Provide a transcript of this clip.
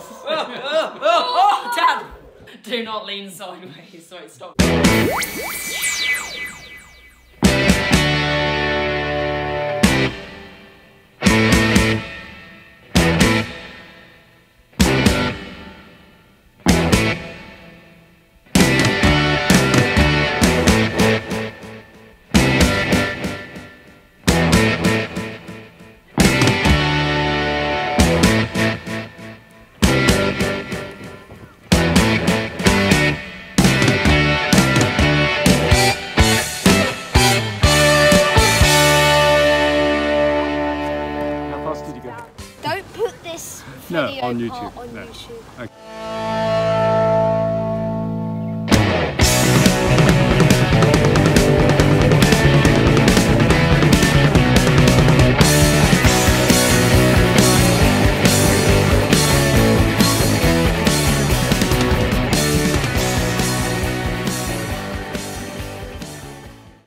Oh, Dad! Do not lean sideways, so it stops. Don't put this No, video on YouTube. part on No. YouTube. Okay.